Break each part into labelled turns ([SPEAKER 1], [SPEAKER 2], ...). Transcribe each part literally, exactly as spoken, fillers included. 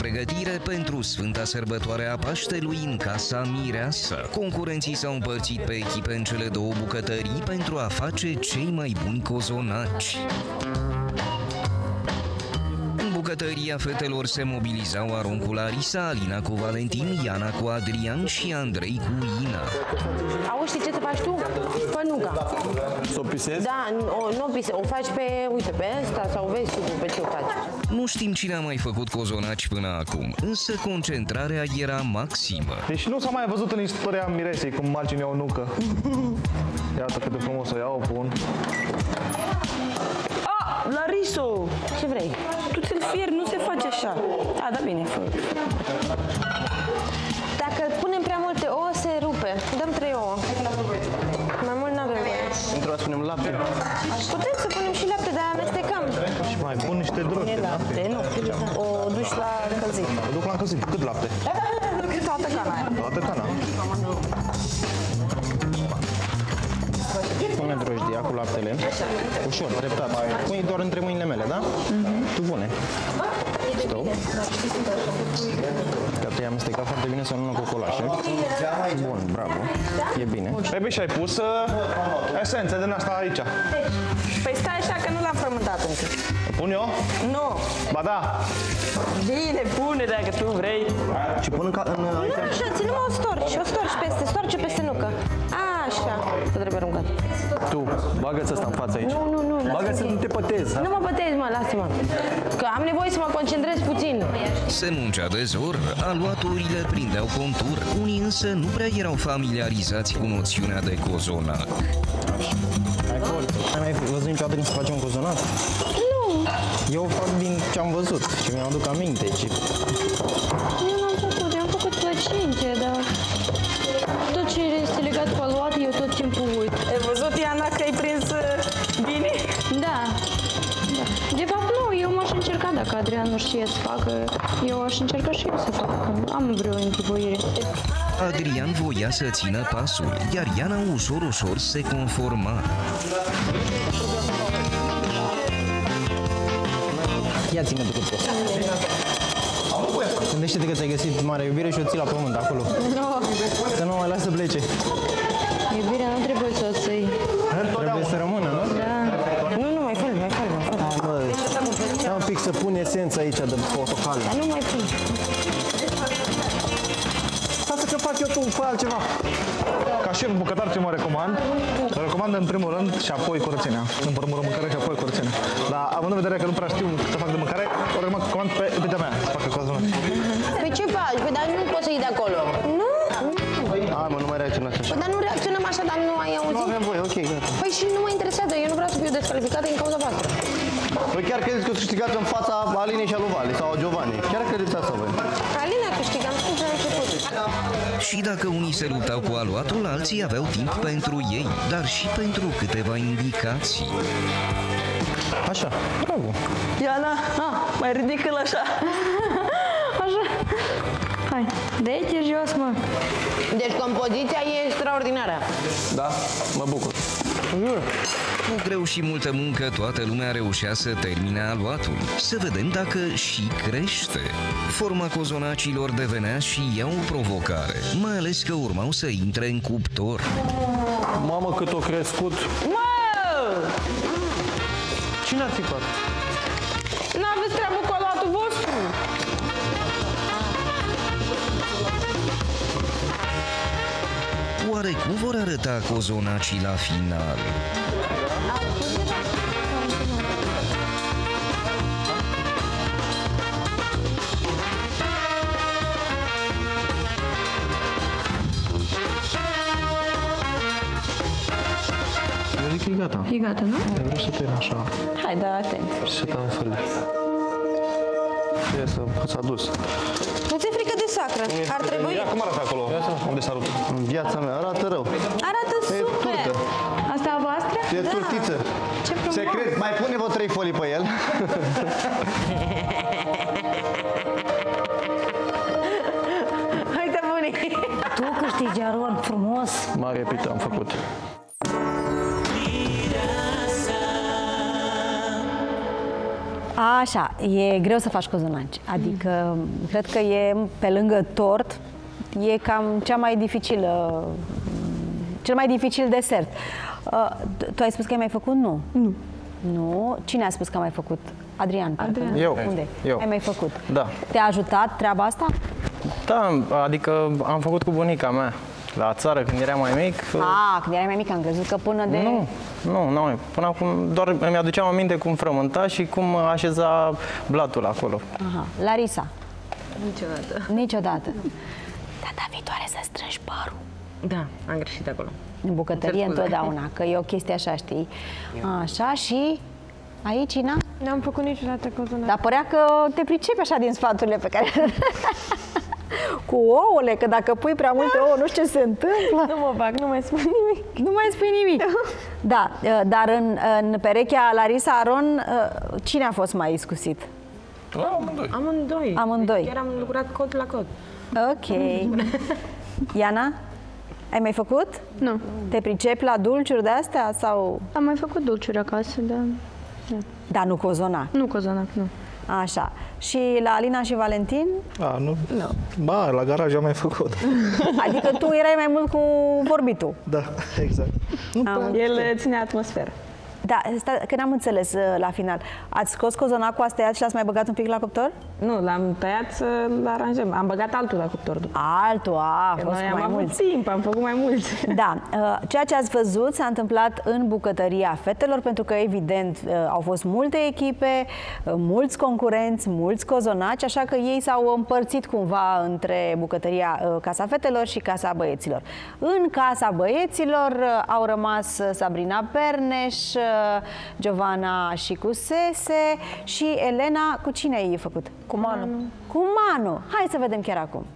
[SPEAKER 1] pregătire pentru Sfânta Sărbătoare a Paștelui în Casa Mireasă. Concurenții s-au împărțit pe echipe în cele două bucătării pentru a face cei mai buni cozonaci. În bucătăria fetelor se mobilizau Aron cu Larisa, Alina cu Valentin, Iana cu Adrian și Andrei cu Ina.
[SPEAKER 2] Auzi, știi ce să faci tu? Pănuca.
[SPEAKER 3] Să o pisezi?
[SPEAKER 2] Da, o, nu o pisezi, o faci pe, uite, pe ăsta sau vezi tu pe ce o faci.
[SPEAKER 1] Nu știm cine a mai făcut cozonaci până acum, însă concentrarea era maximă.
[SPEAKER 3] Deci nu s-a mai văzut în istoria Miresei cum margine o nucă. Iată cât de frumos o iau, o pun.
[SPEAKER 4] Ah, Lariso!
[SPEAKER 2] Ce vrei?
[SPEAKER 4] Tu ți-l fieri, nu se face așa. A, da bine, fă.
[SPEAKER 2] Dacă punem prea multe ouă, se rupe. Dăm trei ouă. Mai mult n-avem voie.
[SPEAKER 3] Într-o să punem lapte.
[SPEAKER 2] Putem să punem și lapte, dar amestecăm.
[SPEAKER 3] Și mai pun niște droste, da?
[SPEAKER 4] Lapte, nu. O duci la încălzit.
[SPEAKER 3] O duc la încălzit. Cât lapte?
[SPEAKER 4] Toată cana aia.
[SPEAKER 3] Toată cana. Pune drojdia cu laptele. Ușor, treptat. Pune doar între mâinile mele, da? Tu pune. Stop. Că te-ai amestecat foarte bine să nu cu colașe. Bun, bravo. E bine. Trebuie și ai pus uh, esențe din asta aici.
[SPEAKER 4] Păi stai așa că nu l-am frământat încă.
[SPEAKER 3] Pun eu?
[SPEAKER 4] Nu.
[SPEAKER 3] Ba da.
[SPEAKER 4] Bine, pune dacă tu vrei.
[SPEAKER 3] Și pun în... în
[SPEAKER 2] Nu, așa, ține-mă o storci, o storci peste, storce peste nucă. Așa, să trebuie aruncat.
[SPEAKER 5] Tu, bagă-ți ăsta în față aici.
[SPEAKER 2] Nu, nu, nu.
[SPEAKER 5] Bagă-ți să nu te pătezi, da?
[SPEAKER 2] Nu mă bătezi, mă, lasă-mă. Că am nevoie să mă concentrez puțin.
[SPEAKER 1] Se muncea de zor, aluaturile prindeau contur, unii însă nu prea erau familiarizați cu noțiunea de cozonac.
[SPEAKER 3] Ai forță. Ai mai văzut niciodată cum se face un cozonac?
[SPEAKER 2] Nu.
[SPEAKER 3] Eu fac din ce am văzut și mi-am aduc aminte. Și...
[SPEAKER 2] Eu n-am făcut, eu am făcut plăcinte, dar tot ce este legat cu aluat, eu tot timpul uit.
[SPEAKER 4] Ai văzut, Iana, că ai prins bine?
[SPEAKER 2] Da. Da. De fapt, nu, eu m-aș încerca dacă Adrian nu știe să facă, eu aș încerca și eu să fac, că am vreo închipuire.
[SPEAKER 1] Adrian voia să țină pasul, iar Iana ușor, ușor se conforma.
[SPEAKER 3] Ia ține tu cât poți. Gândește-te că ți-ai găsit mare iubire și o ții la pământ acolo.
[SPEAKER 2] Nu.
[SPEAKER 3] Să nu mai lasă să plece.
[SPEAKER 2] Iubirea nu trebuie să o ții.
[SPEAKER 3] Trebuie să rămână, nu?
[SPEAKER 2] Da. Nu, nu, mai fă mai fă
[SPEAKER 3] Hai, bă, ia un pic să pun esența aici de portocale.
[SPEAKER 2] Dar nu mai pun.
[SPEAKER 3] Lasă că fac eu tu, fă altceva. Ca șef bucătar ce mă recomand? Mă recomand în primul rând și apoi curățenia. În primul rând mâncare și apoi curățenia. Dar având în vedere că nu prea știu să fac de mâncare, o recomand pe iubita mea să facă cozonaci.
[SPEAKER 2] Păi ce faci? Păi dar nu poți să iei de acolo. Nu?
[SPEAKER 3] Hai mă, nu mai reacționați așa.
[SPEAKER 2] Păi dar nu reacționăm așa, dar nu ai
[SPEAKER 3] Nu
[SPEAKER 2] auzit?
[SPEAKER 3] avem voie, ok, gata.
[SPEAKER 2] Păi și nu mă interesează, eu nu vreau să fiu descalificată din cauza voastră.
[SPEAKER 3] Păi chiar credeți că o să câștigați în fața Alinei și a lui Vali sau a Giovanni? Chiar credeți asta voi?
[SPEAKER 2] Alina câștigă, am spus la început.
[SPEAKER 1] Și dacă unii se luptau cu aluatul, alții aveau timp pentru ei, dar și pentru câteva indicații.
[SPEAKER 3] Așa, bravo.
[SPEAKER 4] Iana, ah, mai ridică-l așa.
[SPEAKER 2] Așa. Hai, dă-te jos, mă. Deci compoziția e extraordinară.
[SPEAKER 5] Da, mă bucur.
[SPEAKER 1] Cu greu și multă muncă, toată lumea reușea să termine aluatul. Să vedem dacă și crește. Forma cozonacilor devenea și ea o provocare, mai ales că urmau să intre în cuptor.
[SPEAKER 5] Mamă, cât o crescut.
[SPEAKER 4] Mă!
[SPEAKER 3] Cine a țipat?
[SPEAKER 4] N-aveți treabă cu aluatul vostru?
[SPEAKER 1] Oare cum vor arăta cozonacii la final?
[SPEAKER 3] Eu zic că e gata.
[SPEAKER 2] E gata, nu?
[SPEAKER 3] Eu vreau să tăiem așa.
[SPEAKER 4] Hai, da, atent.
[SPEAKER 3] Și să tăiem fel. E să s-a dus.
[SPEAKER 2] Nu ți-e frică de sacră? Ar trebui?
[SPEAKER 3] Ia cum arată acolo? Unde s-a rupt? În viața mea arată rău.
[SPEAKER 2] Arată
[SPEAKER 3] E
[SPEAKER 2] super!
[SPEAKER 3] turtă.
[SPEAKER 2] Asta a voastră?
[SPEAKER 3] E
[SPEAKER 2] Da.
[SPEAKER 3] turtiță.
[SPEAKER 2] Ce frumos!
[SPEAKER 3] Secret, mai pune vreo trei folii pe el.
[SPEAKER 2] Uite, bunic! Tu câștigi, Aron, frumos!
[SPEAKER 5] Mare pită am făcut.
[SPEAKER 6] Așa, e greu să faci cozonaci. Adică, mm. cred că e, pe lângă tort, e cam cea mai dificilă, cel mai dificil desert. Uh, tu ai spus că ai mai făcut? Nu.
[SPEAKER 4] Nu.
[SPEAKER 6] Nu? Cine a spus că a mai făcut? Adrian.
[SPEAKER 4] Adrian.
[SPEAKER 5] Eu.
[SPEAKER 6] Unde?
[SPEAKER 5] Eu.
[SPEAKER 6] Ai mai făcut?
[SPEAKER 5] Da.
[SPEAKER 6] Te-a ajutat treaba asta?
[SPEAKER 5] Da, adică am făcut cu bunica mea la țară când era mai mic.
[SPEAKER 6] Ah, când erai mai mic, am crezut că până de...
[SPEAKER 5] Nu, nu, nu. Până acum doar îmi aduceam aminte cum frământa și cum așeza blatul acolo.
[SPEAKER 6] Aha. Larisa?
[SPEAKER 7] Niciodată.
[SPEAKER 6] Niciodată. Data viitoare să strângi părul.
[SPEAKER 7] Da, am greșit acolo.
[SPEAKER 6] În bucătărie întotdeauna, că e o chestie așa, știi? Așa, și aici, Ina?
[SPEAKER 2] N-am făcut niciodată cozonac.
[SPEAKER 6] Dar părea că te pricepi așa din sfaturile pe care... Cu ouăle, că dacă pui prea multe ouă, nu știu ce se întâmplă.
[SPEAKER 2] Nu mă bag, nu mai spun nimic.
[SPEAKER 6] Nu mai spui nimic. Da, dar în, în perechea Larisa Aron, cine a fost mai iscusit?
[SPEAKER 5] Amândoi.
[SPEAKER 7] Amândoi.
[SPEAKER 6] Amândoi.
[SPEAKER 7] Chiar am lucrat cod la cod.
[SPEAKER 6] Ok. Iana? Ai mai făcut?
[SPEAKER 2] Nu.
[SPEAKER 6] Te pricepi la dulciuri de astea sau...
[SPEAKER 2] Am mai făcut dulciuri acasă, dar...
[SPEAKER 6] Dar nu cozonac.
[SPEAKER 2] Nu cozonac, nu.
[SPEAKER 6] Așa. Și la Alina și Valentin?
[SPEAKER 3] A, nu? Nu. Ba, la garaj am mai făcut.
[SPEAKER 6] Adică tu erai mai mult cu vorbitul.
[SPEAKER 3] Da, exact. Nu
[SPEAKER 6] Am
[SPEAKER 4] El ține atmosferă.
[SPEAKER 6] Da, sta, că n-am înțeles la final. Ați scos cozonacul, ați tăiat și l-ați mai băgat un pic la cuptor?
[SPEAKER 4] Nu, l-am tăiat să-l aranjăm. Am băgat altul la cuptor după.
[SPEAKER 6] Altul, a, a fost
[SPEAKER 4] Noi
[SPEAKER 6] mai
[SPEAKER 4] am avut
[SPEAKER 6] mulți.
[SPEAKER 4] timp, am făcut mai mulți.
[SPEAKER 6] Da, ceea ce ați văzut s-a întâmplat în bucătăria fetelor, pentru că, evident, au fost multe echipe, mulți concurenți, mulți cozonaci, așa că ei s-au împărțit cumva între bucătăria Casa Fetelor și Casa Băieților. În Casa Băieților au rămas Sabrina Perneș, Giovanna și cu Sese și Elena. Cu cine ai făcut?
[SPEAKER 4] Cu Manu.
[SPEAKER 6] Cu Manu. Hai să vedem chiar acum.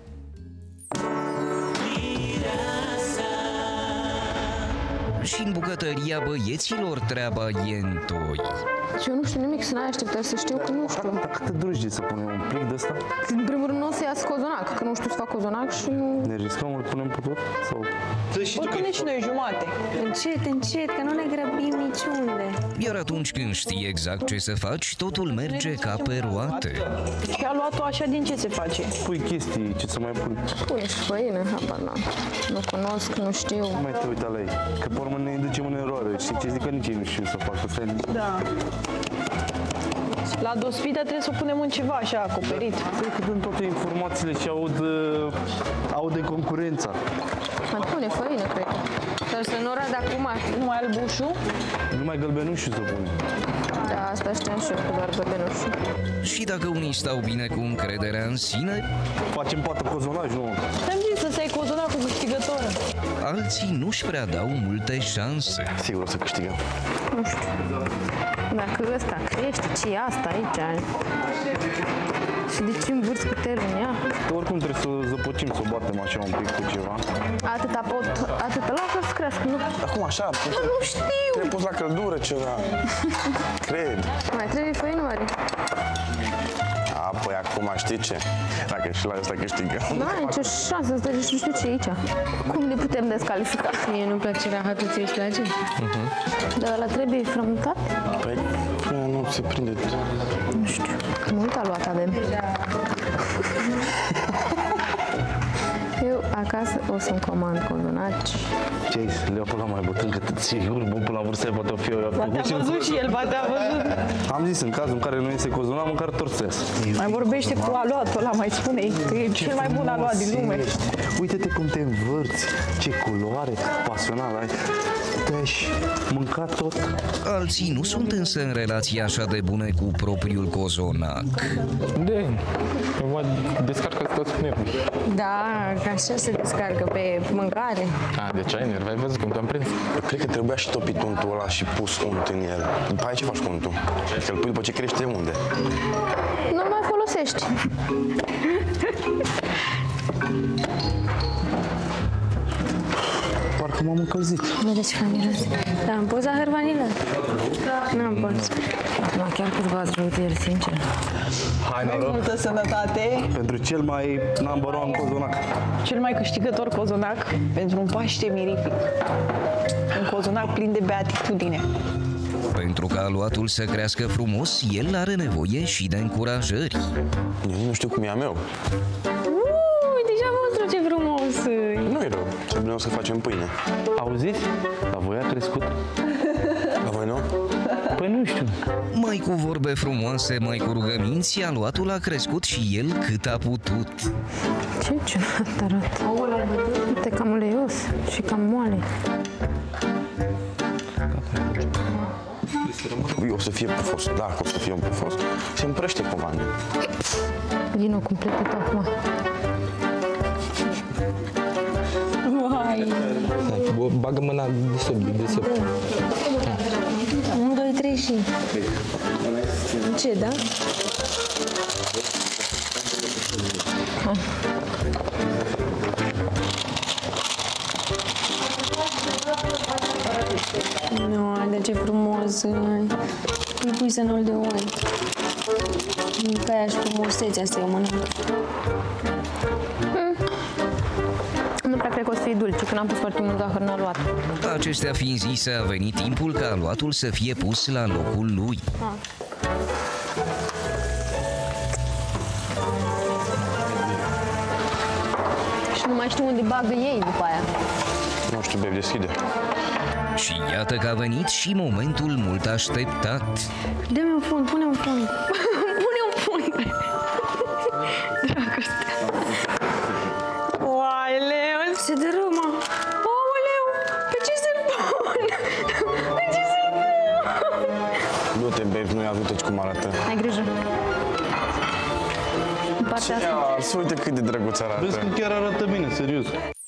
[SPEAKER 1] Și în bucătăria băieților treaba e întoi.
[SPEAKER 8] Și eu nu știu nimic, să n-ai așteptat să știu că nu știu.
[SPEAKER 9] Dar cât drăjde să punem un plic de ăsta?
[SPEAKER 8] În primul rând nu o să iasă cozonac, că nu știu să fac cozonac și nu...
[SPEAKER 9] Ne riscăm, îl punem pe tot? Sau...
[SPEAKER 4] Oricum nici noi jumate.
[SPEAKER 7] Încet, încet, că nu ne grăbim niciunde.
[SPEAKER 1] Iar atunci când știi exact ce să faci, totul merge ca pe roate.
[SPEAKER 4] Și a luat-o așa, din ce se face?
[SPEAKER 9] Pui chestii, ce să mai pui?
[SPEAKER 8] Pune și făină, habar n-am. Nu cunosc, nu știu.
[SPEAKER 9] Nu mai te uita la ei, că pe urmă ne ducem în eroare. Și ce zic că nici ei nu știu să facă. Stai liniștit.
[SPEAKER 4] Da. La dospită trebuie să o punem în ceva așa acoperit.
[SPEAKER 9] Cred că dăm toate informațiile și aud, uh, aud de concurența.
[SPEAKER 8] Mai pune făină, cred. Dar să nu rad acum.
[SPEAKER 4] Numai albușul.
[SPEAKER 9] Numai gălbenușul să punem.
[SPEAKER 8] Da, asta știam și eu, cu doar găbenușul.
[SPEAKER 1] Și dacă unii stau bine cu încrederea în sine,
[SPEAKER 9] Facem poate cozonaj, nu?
[SPEAKER 4] Am zis să-ți ai cozonacul câștigătoră.
[SPEAKER 1] alții nu-și prea dau multe șanse.
[SPEAKER 9] Sigur o să câștigăm.
[SPEAKER 8] Nu știu. Dacă ăsta crește, ce e asta aici? Și de ce învârți cu termen ea?
[SPEAKER 9] Oricum trebuie să zăpăcim, să o batem așa un pic cu ceva.
[SPEAKER 8] Atâta pot, atâta la să crească, nu?
[SPEAKER 10] Acum așa,
[SPEAKER 8] Nu știu!
[SPEAKER 10] trebuie pus la căldură ceva. Cred.
[SPEAKER 8] Mai trebuie făină, oare?
[SPEAKER 10] A, păi acum știi ce? Dacă și la ăsta câștigăm.
[SPEAKER 8] Nu ai nicio șansă, asta nu știu ce e aici. Cum ne putem descalifica? Mie nu-mi place rahatul, ție îți place? Dar ăla trebuie frământat?
[SPEAKER 10] Păi, până nu se prinde.
[SPEAKER 8] Nu știu, că mult aluat avem. Eu acasă o să-mi comand cozonaci.
[SPEAKER 9] Ce ai zis? Le-au până la mai bătrân, că sigur, bun, până la vârstă poate fi eu.
[SPEAKER 4] Poate a văzut și el, poate a văzut.
[SPEAKER 9] Am zis, în cazul în care nu iese cozona, măcar tot să iasă.
[SPEAKER 4] Mai vorbește cu aluatul ăla, mai spune-i că e cel mai bun aluat din lume.
[SPEAKER 9] Uite-te cum te învârți, ce culoare pasională ai. Te-aș mânca tot.
[SPEAKER 1] Alții nu sunt însă în relații așa de bune cu propriul cozonac.
[SPEAKER 5] De, mă descarcă toți nervii.
[SPEAKER 8] Da, că așa se descarcă pe mâncare.
[SPEAKER 5] A, deci ai nervi, ai văzut cum te-am prins?
[SPEAKER 10] Eu cred că trebuia și topit untul ăla și pus unt în el. După aia ce faci cu untul? Că îl pui după ce crește unde?
[SPEAKER 8] Nu mai folosești.
[SPEAKER 9] Parcă m-am încălzit.
[SPEAKER 8] Vedeți ce miros. Da, am pus zahăr vanilă? Nu am pus. Acum chiar câteva zrăutiri, sincer.
[SPEAKER 9] Hai,
[SPEAKER 4] Mai
[SPEAKER 9] noroc.
[SPEAKER 4] multă sănătate.
[SPEAKER 9] Pentru cel mai number one cozonac.
[SPEAKER 4] Cel mai câștigător cozonac pentru un Paște mirific. Un cozonac plin de beatitudine.
[SPEAKER 1] Pentru ca aluatul să crească frumos, el are nevoie și de încurajări.
[SPEAKER 10] Eu nu știu cum e a meu.
[SPEAKER 7] Uuu, deja monstru, ce frumos!
[SPEAKER 10] Nu e rău. Ce bine o să facem pâine.
[SPEAKER 9] Auziți? La voi a crescut?
[SPEAKER 10] La voi nu?
[SPEAKER 9] Păi nu știu.
[SPEAKER 1] Mai cu vorbe frumoase, mai cu rugăminți, aluatul a crescut și el cât a putut.
[SPEAKER 8] Ce ciudat arată. Uite, cam uleios și cam moale.
[SPEAKER 10] O să fie pufos. Dacă o să fie un pufos, se împrăște comandă.
[SPEAKER 8] Vino completat acum.
[SPEAKER 7] Vai!
[SPEAKER 9] Bagă mâna de sub, de sub.
[SPEAKER 7] unu, doi, trei și... Ce, da? Nu, dar ce frumos! Îi pui să nu-l de ori. Pe aia și frumusețea să-i o mănânc.
[SPEAKER 8] Nu prea cred că o să fie dulce, când am pus foarte mult zahăr în aluat.
[SPEAKER 1] Acestea fiind zise, a venit timpul ca aluatul să fie pus la locul lui.
[SPEAKER 8] Și nu mai știu unde bagă ei după aia.
[SPEAKER 10] Nu știu, babe, deschide.
[SPEAKER 1] Și iată că a venit și momentul mult așteptat.
[SPEAKER 7] Dă-mi un fund, pune un fund. Pune un fund. Dragoste. Uai, Leo, se dărâmă. Aoleu, pe ce să-l pun? Pe ce să-l pun?
[SPEAKER 10] Du-te, babe, nu-i ajută cum arată.
[SPEAKER 8] Ai grijă. În partea asta.
[SPEAKER 10] Ia, să uite cât de drăguț arată.
[SPEAKER 9] Vezi că chiar arată bine, serios.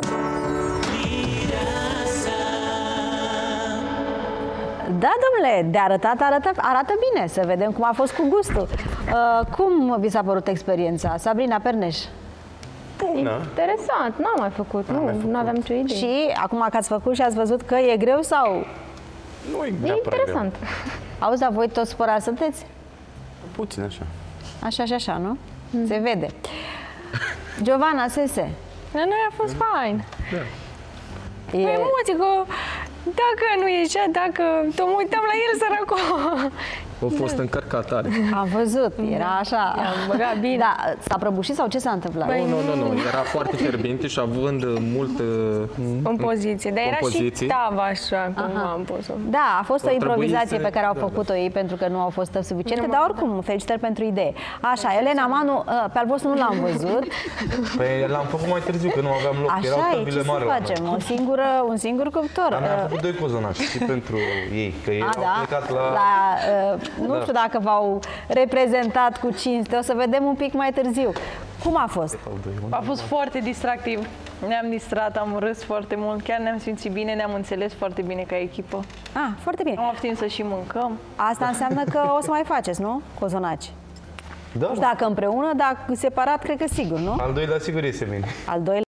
[SPEAKER 6] Da, domnule, de arătat arată, arată bine. Să vedem cum a fost cu gustul. Uh, cum vi s-a părut experiența? Sabrina Perneș.
[SPEAKER 8] Interesant, n-am mai făcut. Nu, nu aveam nicio idee.
[SPEAKER 6] Și acum că ați făcut și ați văzut că e greu sau...
[SPEAKER 10] Nu e
[SPEAKER 8] E interesant.
[SPEAKER 6] Auzi, dar voi toți spărați sunteți?
[SPEAKER 10] Puțin așa.
[SPEAKER 6] Așa și așa, nu? Mm. Se vede. Giovanna Sese.
[SPEAKER 7] La noi a fost fain.
[SPEAKER 6] E...
[SPEAKER 7] Păi, emoții, că dacă nu ieșea, dacă tot mă uitam la el, săracul.
[SPEAKER 9] A fost încărcat tare.
[SPEAKER 6] Am văzut, era așa.
[SPEAKER 7] I-am băgat bine.
[SPEAKER 6] Da, s-a prăbușit sau ce s-a întâmplat?
[SPEAKER 7] Păi,
[SPEAKER 9] Nu, nu, nu, era foarte fierbinte și având mult
[SPEAKER 7] Compoziție, dar era
[SPEAKER 9] compoziție.
[SPEAKER 7] și tavă așa, cum am pus-o.
[SPEAKER 6] Da, a fost o
[SPEAKER 9] Ar trebui
[SPEAKER 6] improvizație
[SPEAKER 9] să-
[SPEAKER 6] pe care au
[SPEAKER 9] da,
[SPEAKER 6] făcut-o ei pentru că nu au fost tăvi suficiente, dar oricum, felicitări pentru idee. Așa, Elena Manu, pe al vostru nu l-am văzut.
[SPEAKER 9] Păi l-am făcut mai târziu, că nu aveam loc. Erau
[SPEAKER 6] Așa e,
[SPEAKER 9] tăbile
[SPEAKER 6] ce să
[SPEAKER 9] mari la noi.
[SPEAKER 6] facem? O singură, un singur cuptor.
[SPEAKER 9] Dar mi-am făcut doi cozonaci și pentru ei, că ei
[SPEAKER 6] A,
[SPEAKER 9] au
[SPEAKER 6] da?
[SPEAKER 9] plecat la...
[SPEAKER 6] la uh, nu
[SPEAKER 9] Da.
[SPEAKER 6] știu dacă v-au reprezentat cu cinste, o să vedem un pic mai târziu. Cum a fost?
[SPEAKER 4] A fost foarte distractiv. Ne-am distrat, am râs foarte mult, chiar ne-am simțit bine, ne-am înțeles foarte bine ca echipă.
[SPEAKER 6] Ah, foarte bine.
[SPEAKER 4] Am avut timp să și mâncăm.
[SPEAKER 6] Asta înseamnă că o să mai faceți, nu? Cozonaci.
[SPEAKER 9] Da,
[SPEAKER 6] Nu știu dacă împreună, dar separat, cred că sigur, nu?
[SPEAKER 9] al doilea sigur iese bine.
[SPEAKER 6] Al doilea.